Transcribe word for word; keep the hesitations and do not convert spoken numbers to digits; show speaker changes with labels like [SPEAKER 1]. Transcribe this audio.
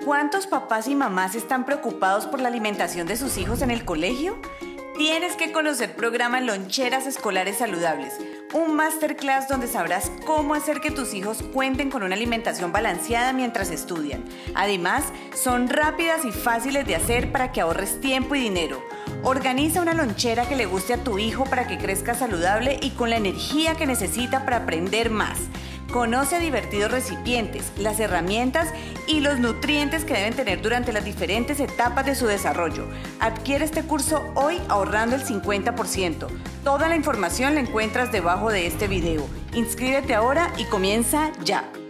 [SPEAKER 1] ¿Cuántos papás y mamás están preocupados por la alimentación de sus hijos en el colegio? Tienes que conocer programa Loncheras Escolares Saludables, un masterclass donde sabrás cómo hacer que tus hijos cuenten con una alimentación balanceada mientras estudian. Además, son rápidas y fáciles de hacer para que ahorres tiempo y dinero. Organiza una lonchera que le guste a tu hijo para que crezca saludable y con la energía que necesita para aprender más. Conoce divertidos recipientes, las herramientas y los nutrientes que deben tener durante las diferentes etapas de su desarrollo. Adquiere este curso hoy ahorrando el cincuenta por ciento. Toda la información la encuentras debajo de este video. Inscríbete ahora y comienza ya.